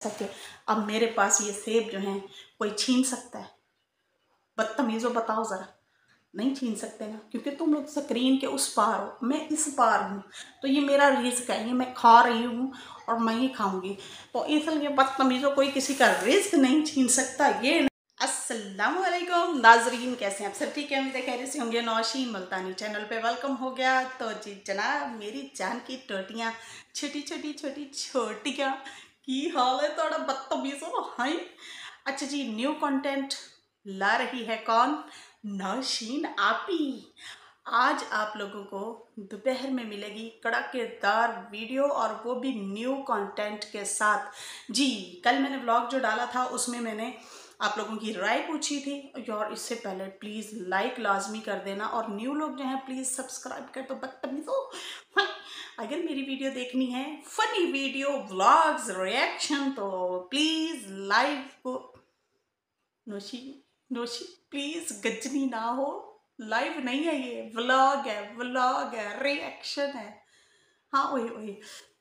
सके। अब मेरे पास ये सेब जो हैं कोई छीन सकता है? बदतमीज़ों, बताओ ज़रा। नहीं छीन सकते ना, क्योंकि तुम लोग स्क्रीन के उस पार हो, मैं इस पार हूँ। तो ये मेरा रिस्क है, ये मैं खा रही हूँ और मैं ही खाऊंगी। तो इसलिए बदतमीज़ों, कोई किसी का रिस्क नहीं छीन सकता। ये अस्सलाम वालेकुम नाजरीन, कैसे हैं आप सब? ठीक है, उम्मीद है खैरियत से होंगे। नौशीन मुल्तानी चैनल पे वेलकम हो गया। तो जी जनाब, मेरी जान की टोटियाँ, छोटी छोटियाँ, की हाल है? थोड़ा बदतमीज़ों हाई। अच्छा जी, न्यू कंटेंट ला रही है कौन? नौशीन आपी। आज आप लोगों को दोपहर में मिलेगी कड़ाकेदार वीडियो, और वो भी न्यू कंटेंट के साथ। जी, कल मैंने व्लॉग जो डाला था उसमें मैंने आप लोगों की राय पूछी थी, और इससे पहले प्लीज़ लाइक लाजमी कर देना, और न्यू लोग जो हैं प्लीज़ सब्सक्राइब कर दो। बदतमीज़ों, अगर मेरी वीडियो देखनी है, फनी वीडियो, व्लॉग्स, रिएक्शन, तो प्लीज़ लाइव को नोशी नोशी प्लीज गजनी ना हो। लाइव नहीं है, ये व्लॉग है, व्लॉग है, रिएक्शन है। हाँ वही वही,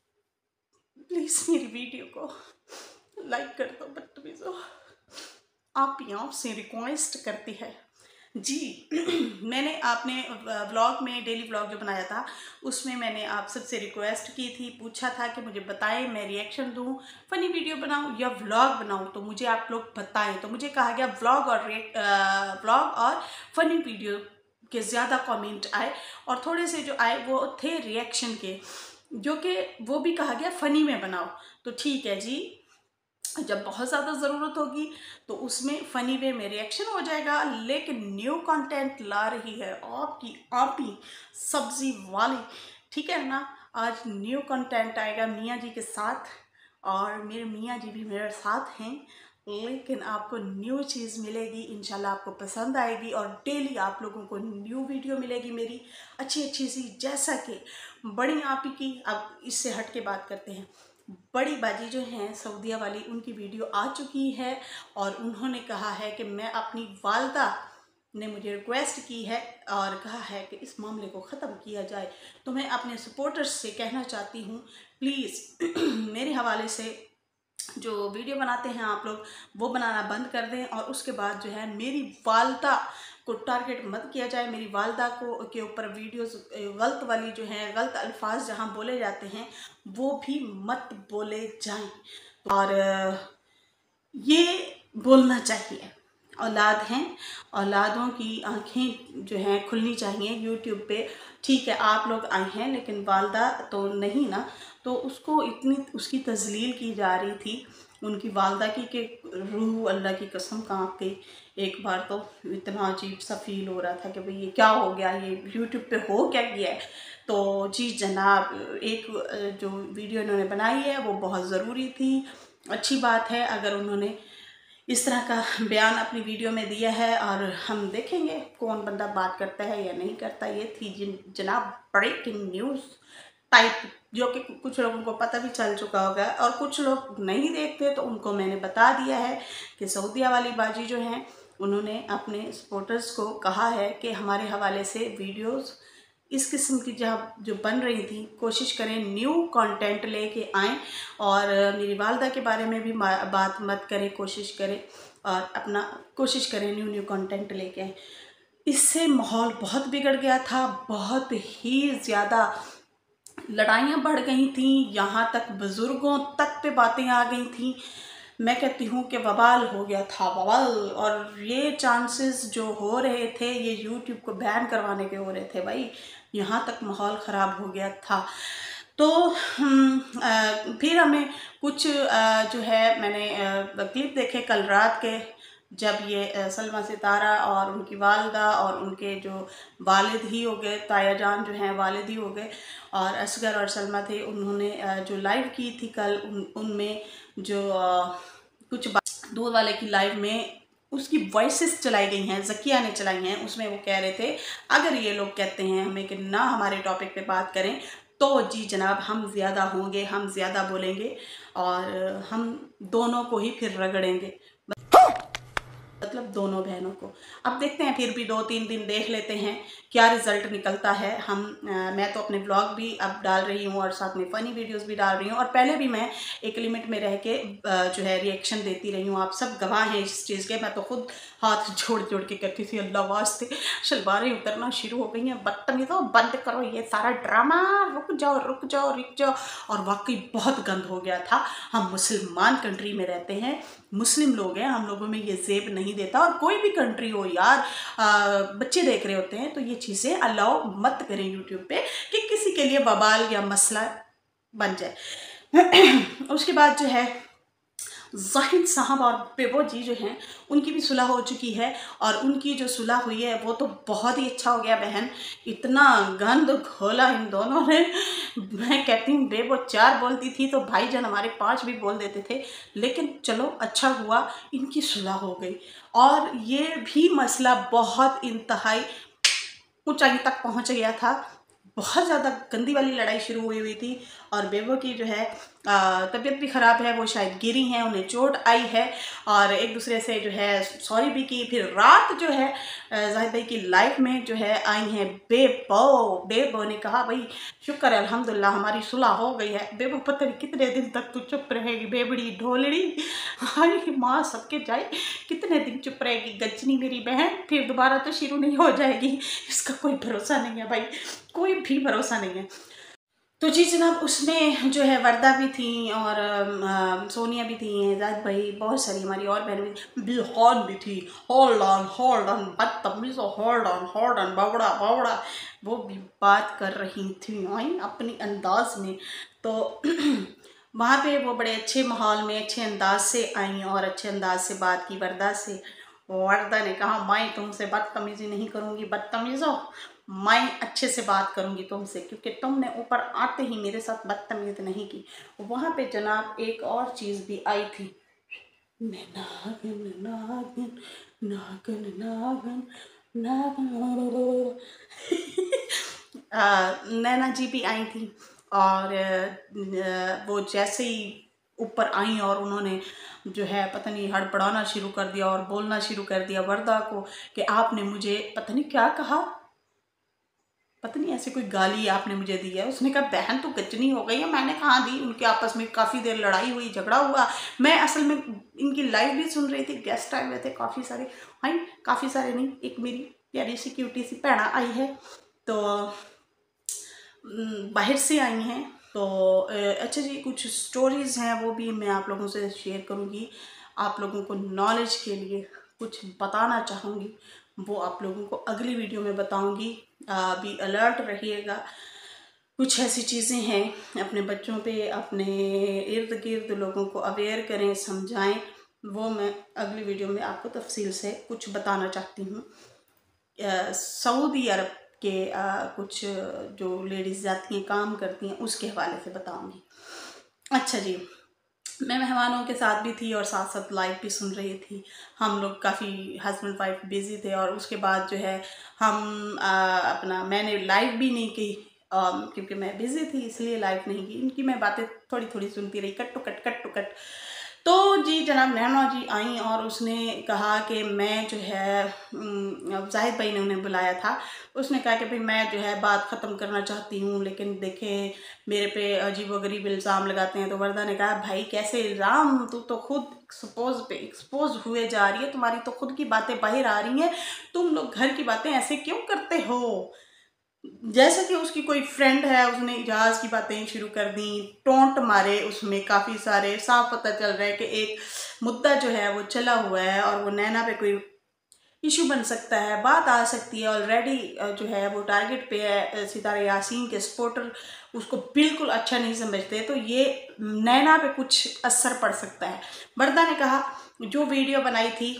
प्लीज मेरी वीडियो को लाइक कर दो। बदतमीजों, आप यहाँ से रिक्वेस्ट करती है जी। मैंने आपने व्लॉग में, डेली व्लॉग जो बनाया था उसमें मैंने आप सबसे रिक्वेस्ट की थी, पूछा था कि मुझे बताएं मैं रिएक्शन दूं, फनी वीडियो बनाऊं या व्लॉग बनाऊं, तो मुझे आप लोग बताएं। तो मुझे कहा गया व्लॉग और फनी वीडियो के ज़्यादा कमेंट आए, और थोड़े से जो आए वो थे रिएक्शन के, जो कि वो भी कहा गया फ़नी में बनाओ। तो ठीक है जी, जब बहुत ज़्यादा ज़रूरत होगी तो उसमें फ़नी वे में रिएक्शन हो जाएगा। लेकिन न्यू कंटेंट ला रही है आपकी आपी सब्ज़ी वाली, ठीक है ना। आज न्यू कंटेंट आएगा मियाँ जी के साथ, और मेरे मियाँ जी भी मेरे साथ हैं। लेकिन आपको न्यू चीज़ मिलेगी, इंशाल्लाह आपको पसंद आएगी, और डेली आप लोगों को न्यू वीडियो मिलेगी मेरी अच्छी अच्छी सी। जैसा कि बड़ी आपी की, अब इससे हट के बात करते हैं। बड़ी बाजी जो हैं सऊदीया वाली, उनकी वीडियो आ चुकी है, और उन्होंने कहा है कि मैं अपनी वालदा ने मुझे रिक्वेस्ट की है और कहा है कि इस मामले को ख़त्म किया जाए। तो मैं अपने सपोर्टर्स से कहना चाहती हूँ, प्लीज़ मेरे हवाले से जो वीडियो बनाते हैं आप लोग, वो बनाना बंद कर दें, और उसके बाद जो है मेरी वालदा को टारगेट मत किया जाए। मेरी वालदा को के ऊपर वीडियोस गलत वाली जो हैं, गलत अल्फाज जहाँ बोले जाते हैं वो भी मत बोले जाएं। और ये बोलना चाहिए, औलाद हैं, औलादों की आंखें जो हैं खुलनी चाहिए यूट्यूब पे। ठीक है, आप लोग आए हैं, लेकिन वालदा तो नहीं ना। तो उसको इतनी उसकी तजलील की जा रही थी उनकी वालदा की कि रूह अल्लाह की कसम कांप गई। एक बार तो इतना अजीब सा फील हो रहा था कि भाई ये क्या हो गया, ये यूट्यूब पे हो क्या गया है। तो जी जनाब, एक जो वीडियो इन्होंने बनाई है वो बहुत ज़रूरी थी। अच्छी बात है अगर उन्होंने इस तरह का बयान अपनी वीडियो में दिया है, और हम देखेंगे कौन बंदा बात करता है या नहीं करता। ये थी जनाब ब्रेकिंग न्यूज़ टाइप, जो कि कुछ लोगों को पता भी चल चुका होगा, और कुछ लोग नहीं देखते तो उनको मैंने बता दिया है कि सऊदीया वाली बाजी जो हैं उन्होंने अपने सपोर्टर्स को कहा है कि हमारे हवाले से वीडियोस इस किस्म की जो बन रही थी, कोशिश करें न्यू कंटेंट लेके आएँ, और मेरी वालदा के बारे में भी बात मत करें, कोशिश करें, और अपना कोशिश करें न्यू कंटेंट लेके आएँ। इससे माहौल बहुत बिगड़ गया था, बहुत ही ज़्यादा लड़ाइयाँ बढ़ गई थीं, यहाँ तक बुज़ुर्गों तक पे बातें आ गई थीं। मैं कहती हूँ कि वबाल हो गया था, वबाल। और ये चांसेस जो हो रहे थे, ये यूट्यूब को बैन करवाने के हो रहे थे भाई, यहाँ तक माहौल ख़राब हो गया था। तो फिर हमें कुछ जो है मैंने क्लिप देखे कल रात के, जब ये सलमा सितारा और उनकी वालदा और उनके जो वालिद ही हो गए, ताया जान जो हैं वालिद ही हो गए, और असगर और सलमा थे, उन्होंने जो लाइव की थी कल, उनमें जो कुछ दूध वाले की लाइव में उसकी वॉइसेस चलाई गई हैं, ज़किया ने चलाई हैं। उसमें वो कह रहे थे अगर ये लोग कहते हैं हमें कि ना हमारे टॉपिक पे बात करें, तो जी जनाब हम ज़्यादा होंगे, हम ज़्यादा बोलेंगे, और हम दोनों को ही फिर रगड़ेंगे। मतलब दोनों बहनों को। अब देखते हैं, फिर भी 2-3 दिन देख लेते हैं क्या रिज़ल्ट निकलता है। मैं तो अपने ब्लॉग भी अब डाल रही हूँ और साथ में फ़नी वीडियोस भी डाल रही हूँ, और पहले भी मैं एक लिमिट में रह के जो है रिएक्शन देती रही हूँ। आप सब गवाह हैं इस चीज़ के। मैं तो खुद हाथ जोड़ जोड़ के करती थी, अल्लाह वास्ते शलवारें उतरना शुरू हो गई हैं, बदतमीज़ों बंद करो ये सारा ड्रामा, रुक जाओ रुक जाओ रुक जाओ। और वाकई बहुत गंद हो गया था। हम मुसलमान कंट्री में रहते हैं, मुस्लिम लोग हैं, हम लोगों में ये ज़ेब नहीं देता। और कोई भी कंट्री हो यार, बच्चे देख रहे होते हैं तो ये चीज़ें अलाउ मत करें यूट्यूब पे कि किसी के लिए बवाल या मसला बन जाए। उसके बाद जो है जाहिद साहब और बेबो जी जो हैं उनकी भी सुलह हो चुकी है, और उनकी जो सुलह हुई है वो तो बहुत ही अच्छा हो गया बहन। इतना गंद खोला इन दोनों ने, मैं कहती हूँ बेबो 4 बोलती थी तो भाईजान हमारे 5 भी बोल देते थे। लेकिन चलो अच्छा हुआ इनकी सुलह हो गई, और ये भी मसला बहुत इंतहाई ऊंचाई तक पहुंच गया था। बहुत ज़्यादा गंदी वाली लड़ाई शुरू हुई थी, और बेबो की जो है तबीयत भी ख़राब है, वो शायद गिरी हैं, उन्हें चोट आई है, और एक दूसरे से जो है सॉरी भी की। फिर रात जो है जाहिद भाई की लाइफ में जो है आई हैं बेबो ने कहा भाई शुक्र है अल्हम्दुलिल्लाह हमारी सुलह हो गई है। बेबो पता नहीं कितने दिन तक तू चुप रहेगी बेबड़ी ढोलड़ी, हाय माँ सबके जाए, कितने दिन चुप रहेगी गजनी मेरी बहन, फिर दोबारा तो शुरू नहीं हो जाएगी। इसका कोई भरोसा नहीं है भाई, कोई भी भरोसा नहीं है। तो जी जनाब, उसमें जो है वर्दा भी थी, और सोनिया भी थी, जाहिद भाई, बहुत सारी हमारी और बहन भी, बिलहान भी थी। होल्ड ऑन बदतमीज, होल्ड ऑन बावड़ा बावड़ा, वो भी बात कर रही थी आई अपनी अंदाज में। तो वहाँ पे वो बड़े अच्छे माहौल में अच्छे अंदाज से आई और अच्छे अंदाज से बात की वर्दा से। वर्दा ने कहा मैं तुमसे बदतमीज़ी नहीं करूँगी बदतमीज़ो, मैं अच्छे से बात करूँगी तुमसे, क्योंकि तुमने ऊपर आते ही मेरे साथ बदतमीज़ी नहीं की। वहाँ पे जनाब एक और चीज़ भी आई थी, नागन नागन नागन नागन नागन नैना जी भी आई थी, और वो जैसे ही ऊपर आई और उन्होंने जो है पता नहीं हड़बड़ाना शुरू कर दिया और बोलना शुरू कर दिया वर्दा को कि आपने मुझे पता नहीं क्या कहा, पता नहीं ऐसे कोई गाली आपने मुझे दी है। उसने कहा बहन तो गजनी हो गई है। मैंने कहा दी। उनके आपस में काफ़ी देर लड़ाई हुई, झगड़ा हुआ। मैं असल में इनकी लाइव भी सुन रही थी, गेस्ट आए हुए थे काफ़ी सारे, हाँ काफ़ी सारे नहीं, एक मेरी प्यारी सी क्यूटी सी भैना आई है, तो बाहर से आई हैं। तो अच्छा जी, कुछ स्टोरीज़ हैं वो भी मैं आप लोगों से शेयर करूँगी, आप लोगों को नॉलेज के लिए कुछ बताना चाहूँगी, वो आप लोगों को अगली वीडियो में बताऊँगी। अभी अलर्ट रहिएगा। कुछ ऐसी चीज़ें हैं, अपने बच्चों पे, अपने इर्द गिर्द लोगों को अवेयर करें, समझाएं, वो मैं अगली वीडियो में आपको तफसील से कुछ बताना चाहती हूँ। सऊदी अरब के कुछ जो लेडीज़ जाती हैं काम करती हैं उसके हवाले से बताऊँगी। अच्छा जी, मैं मेहमानों के साथ भी थी और साथ साथ लाइव भी सुन रही थी। हम लोग काफ़ी हस्बैंड वाइफ बिज़ी थे, और उसके बाद जो है हम मैंने लाइव भी नहीं की क्योंकि मैं बिज़ी थी, इसलिए लाइव नहीं की। इनकी मैं बातें थोड़ी थोड़ी सुनती रही, कट टू कट। तो जी जनाब नैना जी आई और उसने कहा कि मैं जो है जाहिद भाई ने उन्हें बुलाया था। उसने कहा कि भाई मैं जो है बात ख़त्म करना चाहती हूँ, लेकिन देखें मेरे पे अजीबोगरीब इल्ज़ाम लगाते हैं। तो वर्दा ने कहा भाई कैसे इल्ज़ाम, तू तो खुद एक्सपोज हुए जा रही है, तुम्हारी तो खुद की बातें बाहर आ रही हैं, तुम लोग घर की बातें ऐसे क्यों करते हो। जैसे कि उसकी कोई फ्रेंड है, उसने इजाज़ की बातें शुरू कर दी, टोंट मारे उसमें काफ़ी सारे, साफ पता चल रहा है कि एक मुद्दा जो है वो चला हुआ है और वो नैना पे कोई इशू बन सकता है, बात आ सकती है। ऑलरेडी जो है वो टारगेट पे है, सितारा यासीन के सपोर्टर उसको बिल्कुल अच्छा नहीं समझते, तो ये नैना पे कुछ असर पड़ सकता है। वर्दा ने कहा जो वीडियो बनाई थी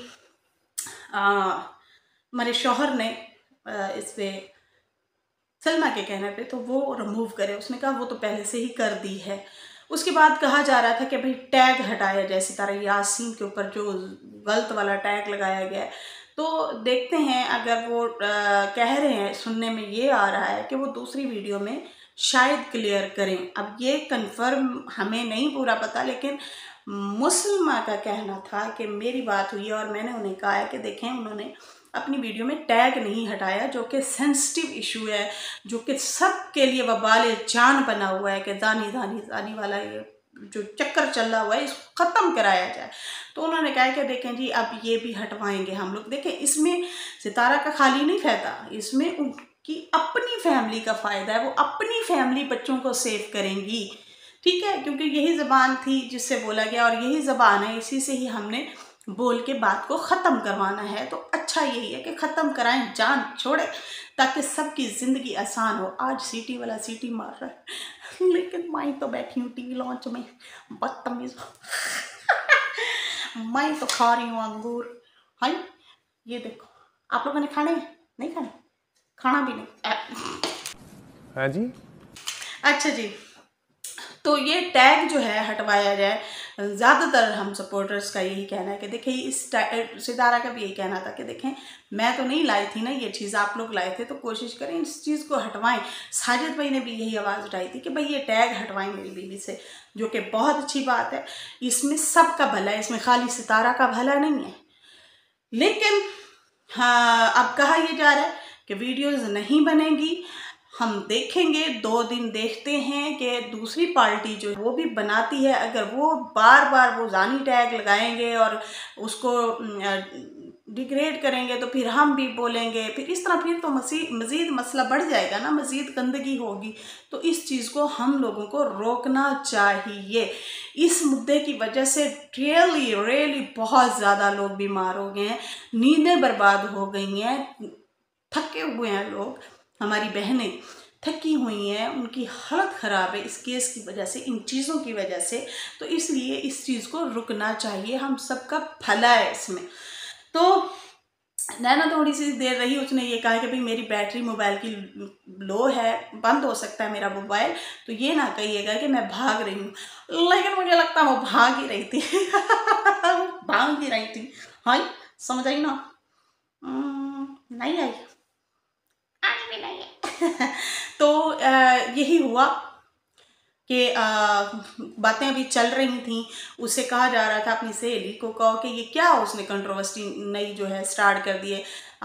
हमारे शौहर ने इस पर सलमा के कहने पे, तो वो रिमूव करे। उसने कहा वो तो पहले से ही कर दी है। उसके बाद कहा जा रहा था कि भाई टैग हटाया जाए सितारा यासीन के ऊपर, जो गलत वाला टैग लगाया गया है। तो देखते हैं, अगर वो कह रहे हैं, सुनने में ये आ रहा है कि वो दूसरी वीडियो में शायद क्लियर करें। अब ये कंफर्म हमें नहीं पूरा पता, लेकिन मुसलमा का कहना था कि मेरी बात हुई और मैंने उन्हें कहा है कि देखें, उन्होंने अपनी वीडियो में टैग नहीं हटाया, जो कि सेंसिटिव इशू है, जो कि सबके लिए वबाल जान बना हुआ है कि दानी वाला ये जो चक्कर चल रहा हुआ है इसको ख़त्म कराया जाए। तो उन्होंने कहा कि देखें जी, अब ये भी हटवाएंगे हम लोग। देखें, इसमें सितारा का खाली नहीं फायदा, इसमें उनकी अपनी फैमिली का फ़ायदा है। वो अपनी फैमिली बच्चों को सेव करेंगी, ठीक है, क्योंकि यही ज़बान थी जिससे बोला गया और यही ज़बान है, इसी से ही हमने बोल के बात को ख़त्म करवाना है। तो अच्छा यही है कि ख़त्म कराएं, जान छोड़े, ताकि सबकी ज़िंदगी आसान हो। आज सीटी वाला सीटी मार रहा है, लेकिन मैं तो बैठी हूँ टीवी लॉन्च में, बदतमीज़। मैं तो खा रही हूँ अंगूर। हाँ, ये देखो, आप लोगों ने खाने नहीं खाने, खाना भी नहीं। हाँ जी, अच्छा जी, तो ये टैग जो है हटवाया जाए। ज़्यादातर हम सपोर्टर्स का यही कहना है कि देखिए, इस सितारा का भी यही कहना था कि देखें, मैं तो नहीं लाई थी ना ये चीज़, आप लोग लाए थे, तो कोशिश करें इस चीज़ को हटवाएं। साजिद भाई ने भी यही आवाज़ उठाई थी कि भाई ये टैग हटवाएं मेरी बीवी से, जो कि बहुत अच्छी बात है। इसमें सबका भला है, इसमें खाली सितारा का भला नहीं है। लेकिन हाँ, अब कहा यह जा रहा है कि वीडियोज़ नहीं बनेगी। हम देखेंगे, 2 दिन देखते हैं कि दूसरी पार्टी जो वो भी बनाती है। अगर वो बार बार वो जानी टैग लगाएंगे और उसको डिग्रेड करेंगे तो फिर हम भी बोलेंगे, फिर इस तरह फिर तो मज़ीद मसला बढ़ जाएगा ना, मज़ीद गंदगी होगी। तो इस चीज़ को हम लोगों को रोकना चाहिए। इस मुद्दे की वजह से रियली बहुत ज़्यादा लोग बीमार हो गए हैं, नींदें बर्बाद हो गई हैं, थके हुए हैं लोग, हमारी बहनें थकी हुई हैं, उनकी हालत ख़राब है इस केस की वजह से, इन चीज़ों की वजह से। तो इसलिए इस चीज़ को रुकना चाहिए, हम सबका भला है इसमें। तो नैना थोड़ी सी देर रही, उसने ये कहा कि भाई मेरी बैटरी मोबाइल की लो है, बंद हो सकता है मेरा मोबाइल, तो ये ना कहिएगा कि मैं भाग रही हूँ। लेकिन मुझे लगता है वो भाग ही रही थी। भाग ही रही थी। हाँ, समझ आई ना? नहीं आई, आज भी नहीं है। तो यही हुआ कि बातें अभी चल रही थी। उससे कहा जा रहा था अपनी सहेली को, कहो कि ये क्या उसने कंट्रोवर्सी नई जो है स्टार्ट कर दी है,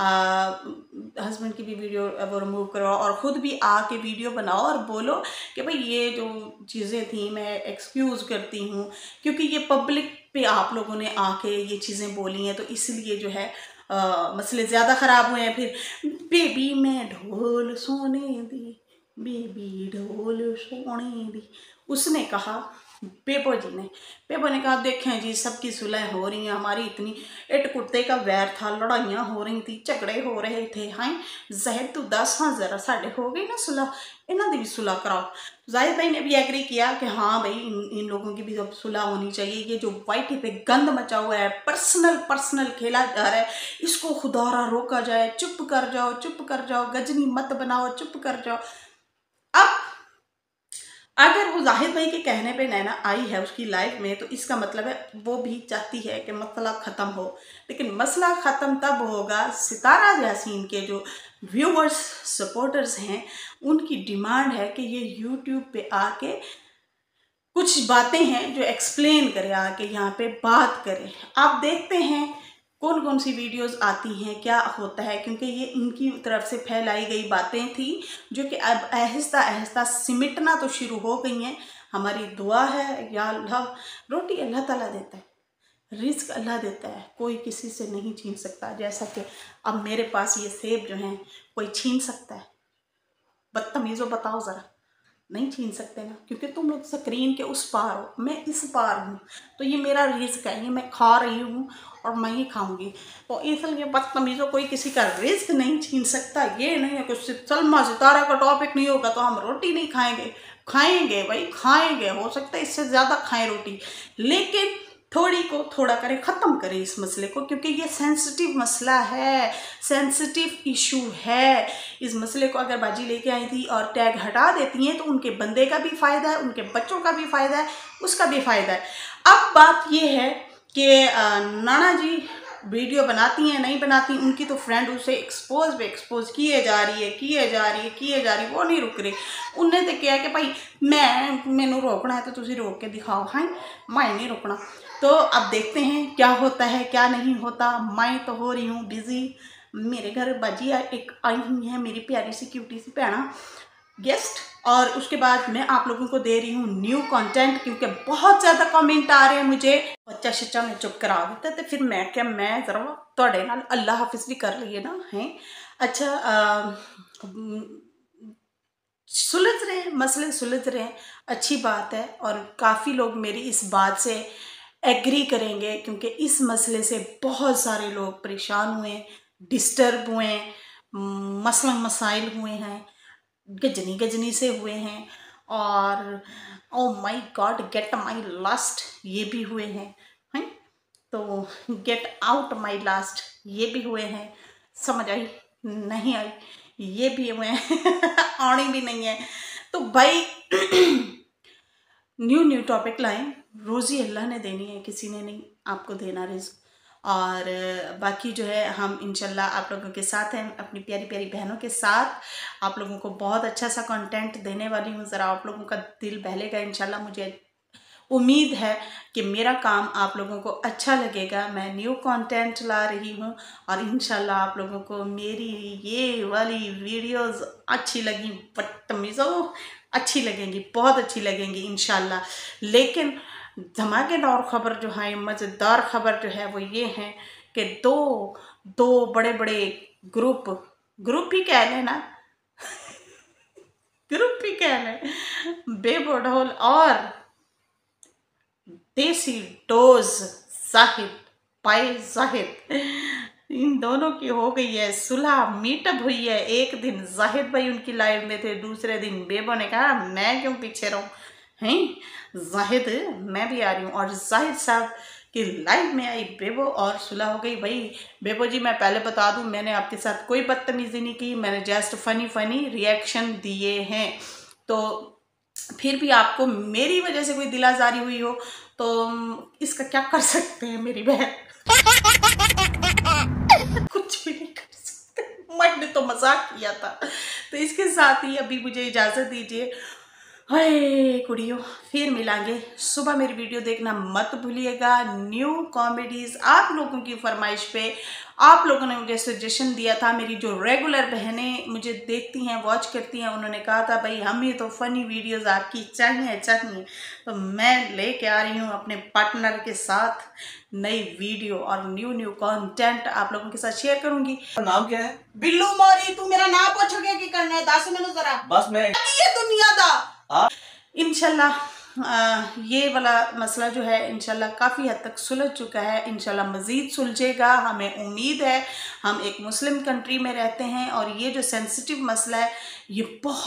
हस्बैंड की भी वीडियो वो रिमूव करो और ख़ुद भी आके वीडियो बनाओ और बोलो कि भाई ये जो चीज़ें थी मैं एक्सक्यूज़ करती हूँ, क्योंकि ये पब्लिक पे आप लोगों ने आके ये चीज़ें बोली हैं, तो इसलिए जो है मसले ज़्यादा ख़राब हुए हैं। फिर बेबी में ढोल सोने दी, बेबी ढोल सोने दी, उसने कहा, पेपो ने कहा देखें जी, सबकी सुलह हो रही है, हमारी इतनी इट कुत्ते का वैर था, लड़ाइयाँ हो रही थी, झगड़े हो रहे थे। हाँ जाहिद तू दस, हाँ ज़रा साढ़े हो गई ना सुलह, इन्हों की भी सुलह कराओ। जाहिद भाई ने भी एग्री किया कि हाँ भाई इन लोगों की भी अब सुलह होनी चाहिए। ये जो वाइटी पे गंद मचा हुआ है, पर्सनल खेला जा रहा है, इसको खुदारा रोका जाए। चुप कर जाओ, गजनी मत बनाओ, चुप कर जाओ। अब अगर वो जाहिद भाई के कहने पे नैना आई है उसकी लाइफ में, तो इसका मतलब है वो भी चाहती है कि मसला ख़त्म हो। लेकिन मसला ख़त्म तब होगा, सितारा यासीन के जो व्यूवर्स सपोर्टर्स हैं उनकी डिमांड है कि ये यूट्यूब पे आके कुछ बातें हैं जो एक्सप्लेन करे, आके यहाँ पे बात करे। आप देखते हैं कौन कौन सी वीडियोस आती हैं, क्या होता है, क्योंकि ये इनकी तरफ से फैलाई गई बातें थी जो कि अब आहिस्ता आहिस्ता सिमटना तो शुरू हो गई हैं। हमारी दुआ है या अल्लाह, रोटी अल्लाह ताला देता है, रिस्क अल्लाह देता है, कोई किसी से नहीं छीन सकता। जैसा कि अब मेरे पास ये सेब जो हैं कोई छीन सकता है? बदतमीज़ों, बताओ ज़रा, नहीं छीन सकते ना, क्योंकि तुम लोग स्क्रीन के उस पार हो, मैं इस पार हूँ। तो ये मेरा रिस्क है, ये मैं खा रही हूँ और मैं ही खाऊंगी। तो इसलिए बदतमीज़ों, कोई किसी का रिस्क नहीं छीन सकता। ये नहीं है कुछ सलमा सितारा का टॉपिक नहीं होगा तो हम रोटी नहीं खाएंगे। खाएंगे भाई, खाएंगे, हो सकता है इससे ज़्यादा खाएं रोटी, लेकिन थोड़ी को थोड़ा करें, ख़त्म करें इस मसले को, क्योंकि ये सेंसिटिव मसला है, सेंसिटिव इशू है। इस मसले को अगर बाजी लेके आई थी और टैग हटा देती हैं तो उनके बंदे का भी फ़ायदा है, उनके बच्चों का भी फ़ायदा है, उसका भी फ़ायदा है। अब बात ये है कि नाना जी वीडियो बनाती हैं नहीं बनाती, उनकी तो फ्रेंड उसे एक्सपोज पे एक्सपोज किए जा रही है, वो नहीं रुक रही। उन्हें तो क्या कि भाई मैनू रोकना है तो तुसी रोक के दिखाओ, हाँ मैं नहीं रोकना। तो अब देखते हैं क्या होता है क्या नहीं होता। मैं तो हो रही हूँ बिजी। मेरे घर बाजी एक आई हुई है मेरी प्यारी सी क्यूटी सी भैना गेस्ट, और उसके बाद मैं आप लोगों को दे रही हूँ न्यू कंटेंट, क्योंकि बहुत ज़्यादा कमेंट आ रहे हैं मुझे। बच्चा शच्चा में चुप करा देता तो फिर मैं क्या, मैं ज़रा थोड़े नाल अल्लाह हाफिज़ भी कर लिए ना हैं। अच्छा सुलझ रहे हैं, मसले सुलझ रहे हैं, अच्छी बात है। और काफ़ी लोग मेरी इस बात से एग्री करेंगे, क्योंकि इस मसले से बहुत सारे लोग परेशान हुए, डिस्टर्ब हुए, मसला मसाइल हुए हैं, गजनी से हुए हैं, और oh my God get my last ये भी हुए हैं, तो गेट आउट माय लास्ट ये भी हुए हैं। समझ आई नहीं आई ये भी हुए हैं आनी भी नहीं है। तो भाई न्यू टॉपिक लाएं, रोज़ी अल्लाह ने देनी है, किसी ने नहीं आपको देना रिज़्क। और बाकी जो है हम इंशाल्लाह आप लोगों के साथ हैं, अपनी प्यारी प्यारी बहनों के साथ आप लोगों को बहुत अच्छा सा कंटेंट देने वाली हूँ। ज़रा आप लोगों का दिल बहलेगा इंशाल्लाह। मुझे उम्मीद है कि मेरा काम आप लोगों को अच्छा लगेगा। मैं न्यू कंटेंट ला रही हूँ और इंशाल्लाह आप लोगों को मेरी ये वाली वीडियोस अच्छी लगी, बदतमीज़ों अच्छी लगेंगी, बहुत अच्छी लगेंगी इंशाल्लाह। लेकिन धमाकेदार खबर जो है, मज़ेदार खबर जो है वो ये है कि दो बड़े बड़े ग्रुप ही कह लें ना ग्रुप ही कह लें, बेबो ढोल और देसी डोज जाहिद भाई जाहिद, इन दोनों की हो गई है सुलह, मीटअप हुई है। एक दिन जाहिद भाई उनकी लाइव में थे, दूसरे दिन बेबो ने कहा मैं क्यों पीछे रहूं, हैं जाहिद मैं भी आ रही हूँ। और जाहिद साहब की लाइव में आई बेबो और सुलह हो गई। भाई बेबो जी मैं पहले बता दूं, मैंने आपके साथ कोई बदतमीजी नहीं की, मैंने जस्ट फनी रिएक्शन दिए हैं। तो फिर भी आपको मेरी वजह से कोई दिल आज़ारी हुई हो तो इसका क्या कर सकते हैं मेरी बहन कुछ भी नहीं कर सकते, मैंने तो मजाक किया था। तो इसके साथ ही अभी मुझे इजाज़त दीजिए। हाय कुड़ियों, फिर मिलांगे। सुबह मेरी वीडियो देखना मत भूलिएगा। न्यू कॉमेडीज़ आप लोगों की फरमाइश पे आप लोगों ने मुझे सजेशन दिया था। मेरी जो रेगुलर बहनें मुझे देखती हैं, वॉच करती हैं, उन्होंने कहा था भाई हमें तो फ़नी वीडियोस आपकी चाहिए। तो मैं लेके आ रही हूँ अपने पार्टनर के साथ नई वीडियो और न्यू कंटेंट आप लोगों के साथ शेयर करूंगी। नाम क्या है? बिल्लू मोरी, तू मेरा नाम पूछोगे कि करना है? 10 मिनट जरा बस मैं ये दुनिया दा इंशाल्लाह ये वाला मसला जो है इंशाल्लाह काफ़ी हद तक सुलझ चुका है, इंशाल्लाह मज़ीद सुलझेगा, हमें उम्मीद है। हम एक मुस्लिम कंट्री में रहते हैं और ये जो सेंसिटिव मसला है ये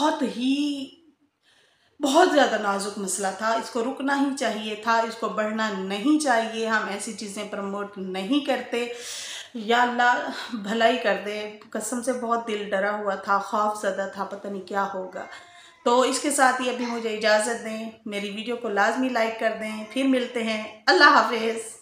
बहुत ज़्यादा नाजुक मसला था, इसको रुकना ही चाहिए था, इसको बढ़ना नहीं चाहिए। हम ऐसी चीज़ें प्रमोट नहीं करते। या अल्लाह भलाई कर दे, कसम से बहुत दिल डरा हुआ था, खौफ ज़दा था, पता नहीं क्या होगा। तो इसके साथ ही अभी मुझे इजाज़त दें, मेरी वीडियो को लाजमी लाइक कर दें। फिर मिलते हैं, अल्लाह हाफिज़।